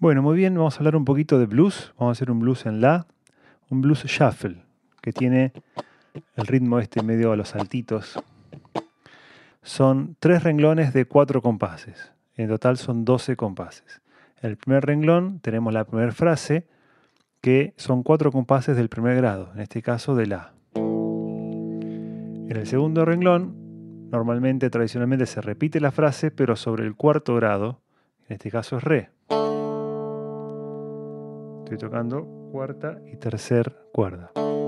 Bueno, muy bien, vamos a hablar un poquito de blues. Vamos a hacer un blues en la, un blues shuffle, que tiene el ritmo este medio a los saltitos. Son 3 renglones de 4 compases. En total son 12 compases. En el primer renglón tenemos la primera frase, que son 4 compases del primer grado, en este caso de la. En el segundo renglón, tradicionalmente se repite la frase, pero sobre el cuarto grado, en este caso es re. Estoy tocando cuarta y tercer cuerda.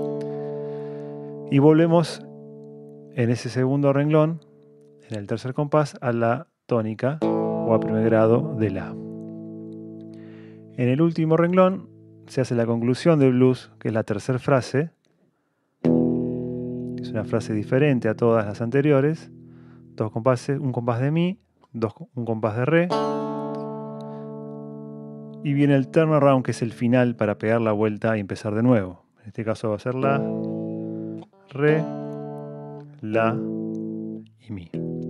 Y volvemos en ese segundo renglón, en el tercer compás, a la tónica o a primer grado de la. En el último renglón se hace la conclusión del blues, que es la tercera frase. Es una frase diferente a todas las anteriores. 2 compases, un compás de mi, un compás de re. Y viene el turnaround, que es el final para pegar la vuelta y empezar de nuevo. En este caso va a ser la, re, la y mi.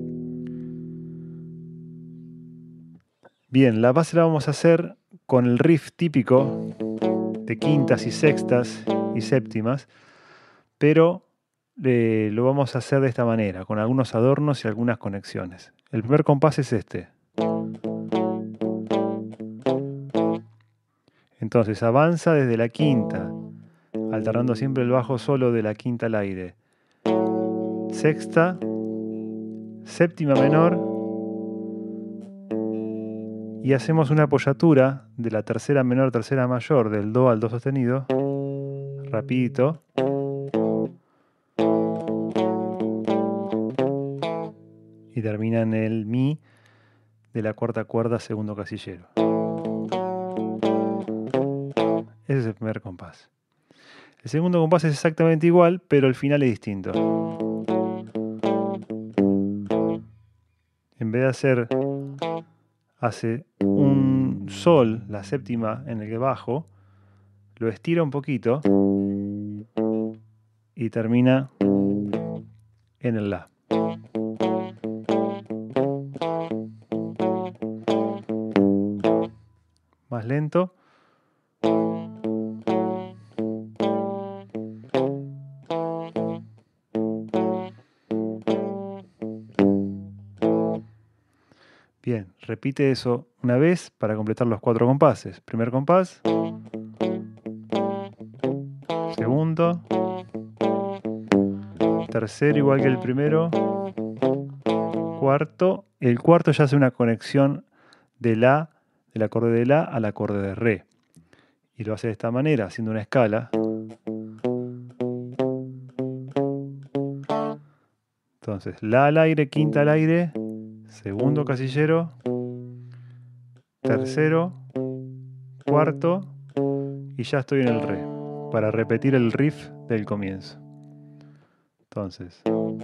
Bien, la base la vamos a hacer con el riff típico de quintas y sextas y séptimas, pero lo vamos a hacer de esta manera, con algunos adornos y algunas conexiones. El primer compás es este. Entonces avanza desde la quinta, alternando siempre el bajo solo de la quinta al aire. Sexta, séptima menor, y hacemos una apoyatura de la tercera menor, tercera mayor, del do al do sostenido, rapidito. Y termina en el mi de la cuarta cuerda, segundo casillero. Ese es el primer compás. El segundo compás es exactamente igual, pero el final es distinto. En vez de hace un sol, la séptima en el que bajo, lo estira un poquito y termina en el la. Más lento. Bien, repite eso una vez para completar los 4 compases. Primer compás. Segundo. Tercero igual que el primero. Cuarto. El cuarto ya hace una conexión del acorde de la al acorde de re. Y lo hace de esta manera, haciendo una escala. Entonces, la al aire, quinta al aire, segundo casillero, tercero, cuarto, y ya estoy en el re, para repetir el riff del comienzo. Entonces,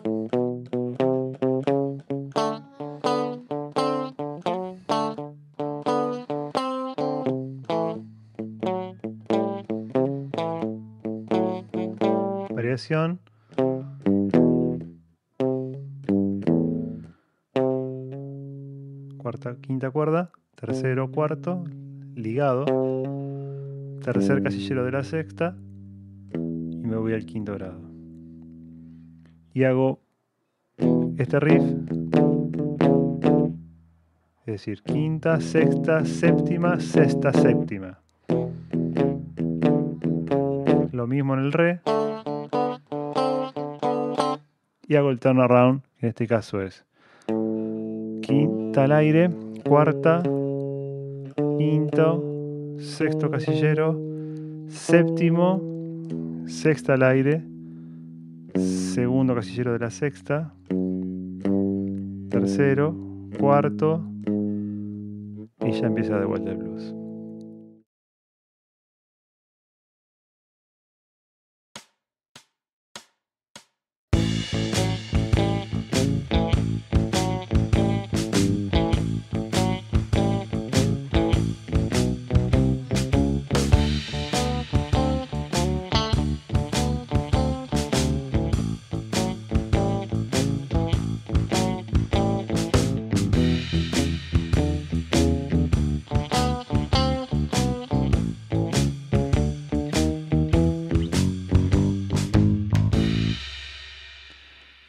variación. Cuarta, quinta cuerda, tercero, cuarto, ligado, tercer casillero de la sexta y me voy al quinto grado. Y hago este riff, es decir, quinta, sexta, séptima, sexta, séptima. Lo mismo en el re. Y hago el turnaround, que en este caso es quinta al aire, cuarta, quinto, sexto casillero, séptimo, sexta al aire, segundo casillero de la sexta, tercero, cuarto, y ya empieza de vuelta el blues.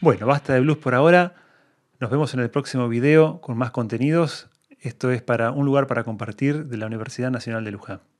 Bueno, basta de blues por ahora. Nos vemos en el próximo video con más contenidos. Esto es para un lugar para compartir de la Universidad Nacional de Luján.